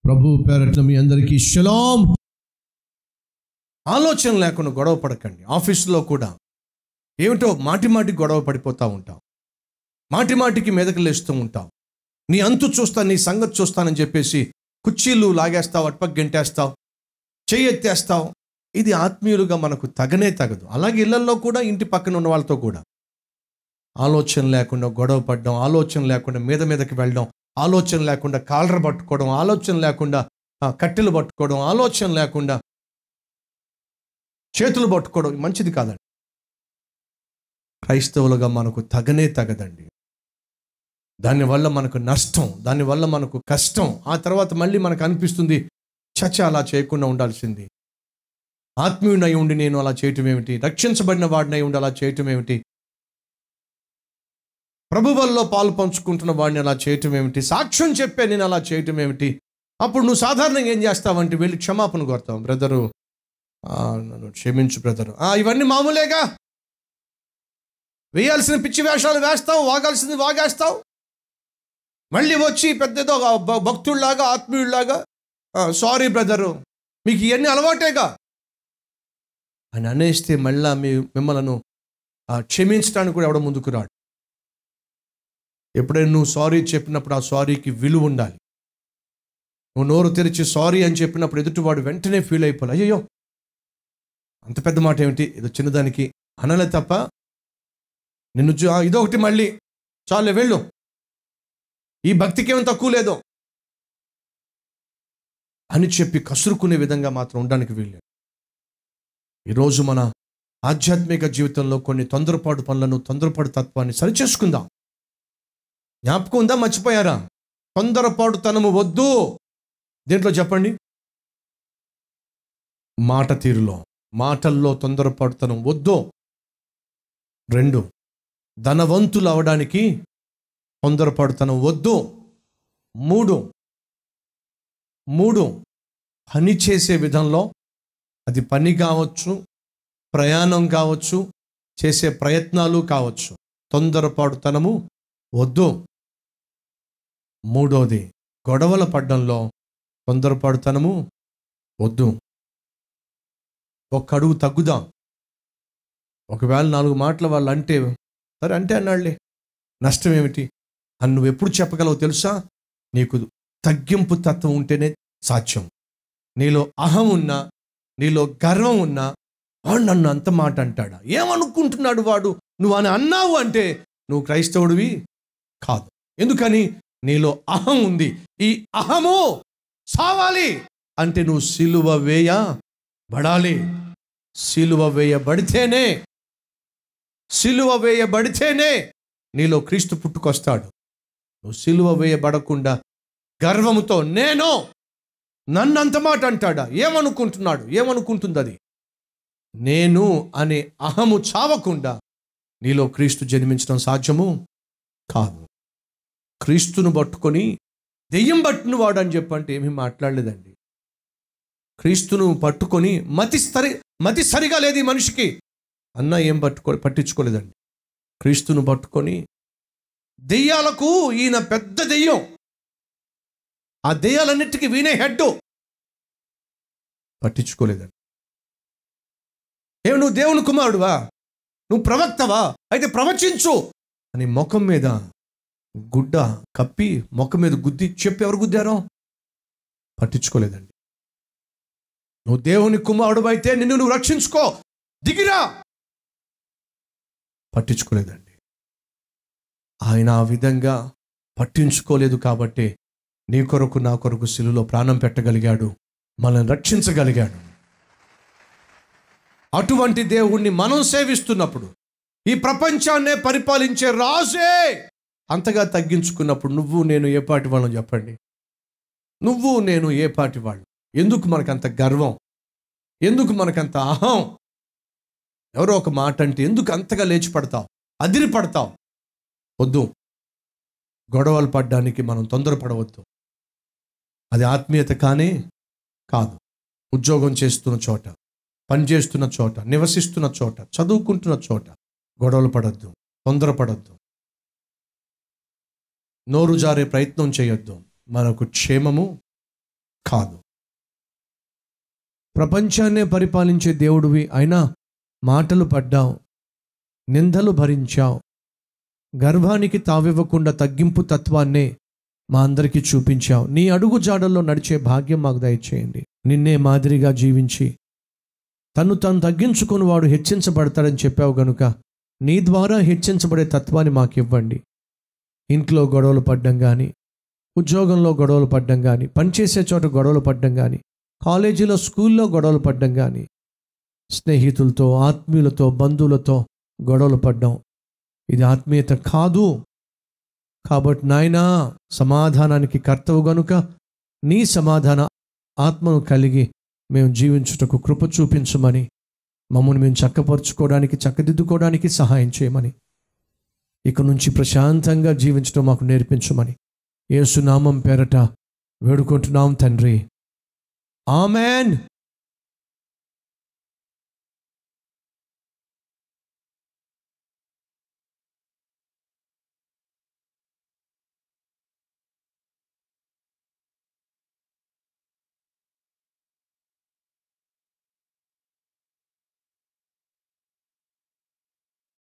ప్రభు పేరట్ల మీ అందరికీ షలాం. ఆలోచన లేకుండా గొడవ పడకండి. ఆఫీసులో కూడా ఏమిటో మాటి మాటి గొడవ పడిపోతూ ఉంటాం, మాటి మాటికి మీదకి లేస్తూ ఉంటాం. నీ అంతు చూస్తాను, నీ సంగతి చూస్తానని చెప్పేసి కుర్చీలు లాగేస్తావు, అటుపక్క గెంటేస్తావు, చెయ్యెత్తేస్తావు. ఇది ఆత్మీయులుగా మనకు తగనే తగదు. అలాగే ఇళ్లలో కూడా, ఇంటి పక్కన ఉన్న వాళ్ళతో కూడా ఆలోచన లేకుండా గొడవ పడడం, ఆలోచన లేకుండా మీదకి వెళ్ళడం, ఆలోచన లేకుండా కాలర్ పట్టుకోవడం, ఆలోచన లేకుండా కట్టెలు పట్టుకోవడం, ఆలోచన లేకుండా చేతులు పట్టుకోవడం మంచిది కాదండి. క్రైస్తవులుగా మనకు తగనే తగదండి. దానివల్ల మనకు నష్టం, దానివల్ల మనకు కష్టం. ఆ తర్వాత మళ్ళీ మనకు అనిపిస్తుంది, చచ్చా అలా చేయకుండా ఉండాల్సింది. ఆత్మీయునై ఉండి నేను అలా చేయటం ఏమిటి, రక్షించబడిన వాడినై ఉండి అలా చేయటం ఏమిటి, ప్రభువుల్లో పాలు పంచుకుంటున్న వాడిని అలా చేయటం ఏమిటి, సాక్ష్యం చెప్పే నేను అలా చేయటం ఏమిటి. అప్పుడు నువ్వు సాధారణంగా ఏం చేస్తావంటే వెళ్ళి క్షమాపణ కోరుతావు. బ్రదరు నన్ను క్షమించు బ్రదరు. ఇవన్నీ మామూలేగా. వేయాల్సిన పిచ్చి వేషాలు వేస్తావు, వాగాల్సింది వాగేస్తావు. మళ్ళీ వచ్చి పెద్దదో భక్తుల్లాగా, ఆత్మీయుల్లాగా సారీ బ్రదరు, మీకు ఇవన్నీ అలవాటేగా అని అనేస్తే మళ్ళా మిమ్మల్ని క్షమించడానికి కూడా ఎవడో ముందుకు రాడు. ఎప్పుడైనా నువ్వు సారీ చెప్పినప్పుడు ఆ సారీకి విలువ ఉండాలి. నువ్వు నోరు తెరిచి సారీ అని చెప్పినప్పుడు ఎదుటివాడు వెంటనే ఫీల్ అయిపోవాలి, అయ్యో అంత పెద్ద మాట ఏమిటి, ఏదో చిన్నదానికి అనలే తప్ప నిన్ను ఇదొకటి మళ్ళీ చాలే వెళ్ళు, ఈ భక్తికి ఏమి తక్కువ లేదో అని చెప్పి కసురుకునే విధంగా మాత్రం ఉండడానికి వీల్లేదు. ఈరోజు మన ఆధ్యాత్మిక జీవితంలో కొన్ని తొందరపాటు పనులను, తొందరపాటు తత్వాన్ని సరిచేసుకుందాం. జ్ఞాపకం ఉందా, మర్చిపోయారా? తొందరపాటుతనము వద్దు. దేంట్లో చెప్పండి? మాట తీరులో, మాటల్లో తొందరపాటుతనం వద్దు. 2, ధనవంతులు అవడానికి తొందరపాటుతనం వద్దు. 3 పని చేసే విధంలో, అది పని కావచ్చు, ప్రయాణం కావచ్చు, చేసే ప్రయత్నాలు కావచ్చు, తొందరపాటుతనము వద్దు. 3వది, గొడవల పడ్డంలో తొందరపాటుతనము వద్దు. ఒక్క అడుగు తగ్గుదాం. ఒకవేళ 4 మాటలు వాళ్ళు అంటే, సరే అంటే అన్నాళ్లే, నష్టం ఏమిటి అని నువ్వు ఎప్పుడు చెప్పగలవు తెలుసా? నీకు తగ్గింపు తత్వం ఉంటేనే సాధ్యం. నీలో అహం ఉన్నా, నీలో గర్వం ఉన్నా, వాడు నన్ను అంత మాట అంటాడా, ఏమనుకుంటున్నాడు వాడు, నువ్వు అని అన్నావు అంటే నువ్వు క్రైస్తవుడివి కాదు. ఎందుకని? నీలో అహం ఉంది. ఈ అహము సావాలి అంటే నువ్వు సిలువ వేయబడాలి. సిలువ వేయబడితేనే నీలో క్రీస్తు పుట్టుకొస్తాడు. నువ్వు సిలువ వేయబడకుండా గర్వముతో నన్ను అంత మాట అంటాడా, ఏమనుకుంటున్నాడు, ఏమనుకుంటుంది అది, నేను అనే అహము చావకుండా నీలో క్రీస్తు జన్మించడం సాధ్యము కాదు. క్రీస్తును పట్టుకొని దెయ్యం పట్టిన వాడు అని చెప్పంటే ఏమీ మాట్లాడలేదండి. క్రీస్తును పట్టుకొని మతి సరిగా లేదు ఈ మనిషికి అన్న ఏం పట్టించుకోలేదండి. క్రీస్తును పట్టుకొని దెయ్యాలకు ఈయన పెద్ద దెయ్యం, ఆ దెయ్యాలన్నిటికీ వీనే హెడ్, పట్టించుకోలేదండి. నువ్వు దేవుని కుమారుడువా, నువ్వు ప్రవక్తవా, అయితే ప్రవచించు అని ముఖం మీద గుడ్డ కప్పి ముఖం మీద గుద్ది చెప్పి ఎవరు గుద్దారో పట్టించుకోలేదండి. నువ్వు దేవుని కుమారుడు అయితే నిన్ను నువ్వు రక్షించుకో, దిగిరా, పట్టించుకోలేదండి. ఆయన ఆ విధంగా పట్టించుకోలేదు కాబట్టి నీ కొరకు నా కొరకు సిలువలో ప్రాణం పెట్టగలిగాడు, మనల్ని రక్షించగలిగాడు. అటువంటి దేవుణ్ణి మనం సేవిస్తున్నప్పుడు, ఈ ప్రపంచాన్నే పరిపాలించే రాజే అంతగా తగ్గించుకున్నప్పుడు నువ్వు నేను ఏ పాటి వాళ్ళం చెప్పండి? నువ్వు నేను ఏ పాటి వాళ్ళు? ఎందుకు మనకంత గర్వం, ఎందుకు మనకంత అహం? ఎవరో ఒక మాట అంటే ఎందుకు అంతగా లేచి పడతావు, అదిరి పడతావు? వద్దు. గొడవలు పడ్డానికి మనం తొందరపడవద్దు. అది ఆత్మీయత కానే కాదు. ఉద్యోగం చేస్తున్న చోట, పని చేస్తున్న చోట, నివసిస్తున్న చోట, చదువుకుంటున్న చోట గొడవలు పడద్దు, తొందరపడద్దు, నోరు జారే ప్రయత్నం చేయొద్దు. మనకు క్షేమము కాదు. ప్రపంచాన్నే పరిపాలించే దేవుడివి అయినా మాటలు పడ్డావు, నిందలు భరించావు, గర్భానికి తావివ్వకుండా తగ్గింపు తత్వాన్నే మా అందరికీ చూపించావు. నీ అడుగు జాడల్లో నడిచే భాగ్యం మాకు దయచేయండి. నిన్నే మాదిరిగా జీవించి తను తగ్గించుకుని వాడు హెచ్చించబడతాడని చెప్పావు గనుక నీ ద్వారా హెచ్చించబడే తత్వాన్ని మాకు ఇవ్వండి. ఇంట్లో గొడవలు పడ్డం కానీ, ఉద్యోగంలో గొడవలు పడ్డం కానీ, పనిచేసే చోట గొడవలు పడ్డం కానీ, కాలేజీలో స్కూల్లో గొడవలు పడ్డం కానీ, స్నేహితులతో, ఆత్మీయులతో, బంధువులతో గొడవలు పడ్డం, ఇది ఆత్మీయత కాదు. కాబట్టి నాయనా, సమాధానానికి కర్తవు గనుక నీ సమాధాన ఆత్మను కలిగి మేము జీవించుటకు కృప చూపించమని, మమ్మల్ని మేము చక్కపరుచుకోవడానికి, చక్కదిద్దుకోవడానికి సహాయం చేయమని, ఇక నుంచి ప్రశాంతంగా జీవించడం మాకు నేర్పించమని యేసు నామం పేరట వేడుకుంటున్నాం తండ్రి. ఆమెన్.